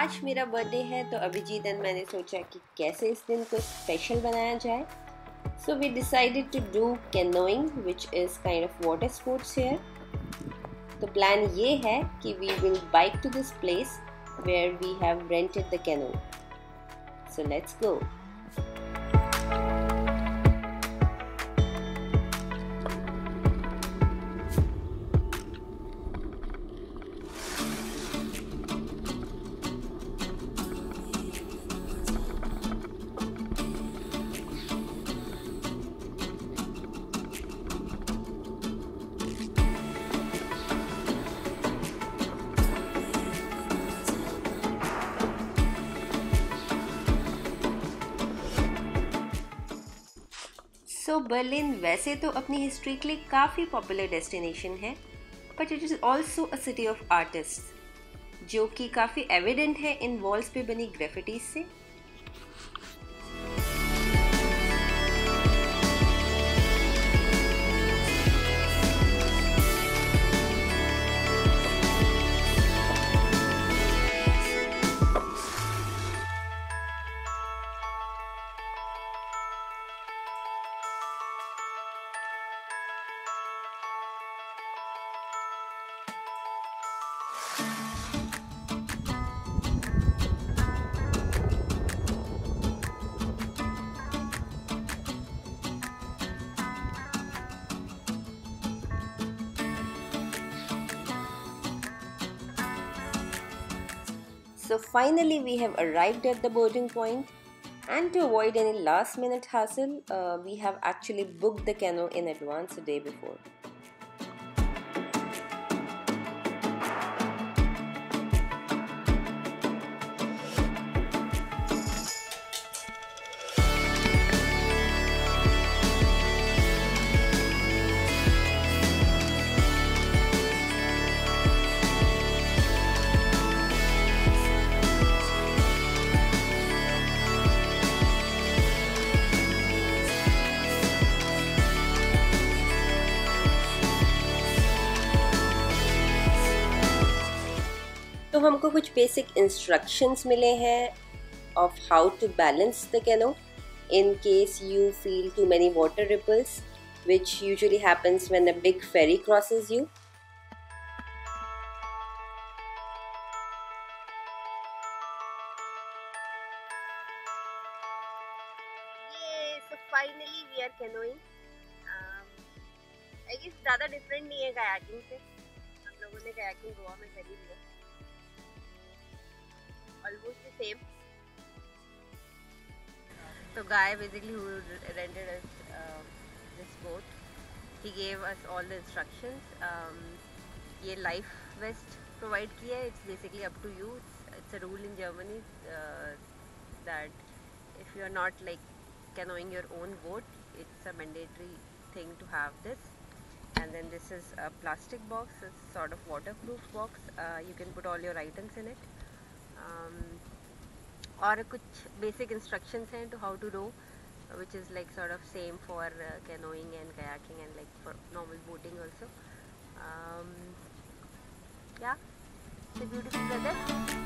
आज मेरा बर्थडे है तो अभिजीत एंड मैंने सोचा कि कैसे इस दिन को स्पेशल बनाया जाए. So we decided to do canoeing, which is kind of water sports here. तो प्लान ये है कि we will bike to this place where we have rented the canoe. So let's go. So Berlin वैसे तो अपनी history के लिए काफ़ी पॉपुलर डेस्टिनेशन है, but it is also a city of artist, जो कि काफ़ी एविडेंट है इन वॉल्स पे बनी ग्रेफिटीज से. So finally we have arrived at the boarding point, and to avoid any last minute hassle, we have actually booked the canoe in advance a day before. तो हमको कुछ बेसिक इंस्ट्रक्शंस मिले हैं of how to balance the canoe in case you feel too many water ripples, which usually happens when a big ferry crosses you. So finally we are canoeing. I guess ज़्यादा different नहीं है kayaking से. हम लोगों ने kayaking Goa में करी थी. Almost the same. So Guy basically who rented us this boat, he gave us all the instructions. ये life vest provide किया है. It's basically up to you. It's a rule in Germany that if you are not like canoeing your own boat, it's a mandatory thing to have this. And then this is a plastic box. It's sort of waterproof box. You can put all your items in it. और कुछ basic instructions हैं to how to row, which is like sort of same for canoeing and kayaking and like for normal boating also. Yeah, it's a beautiful weather.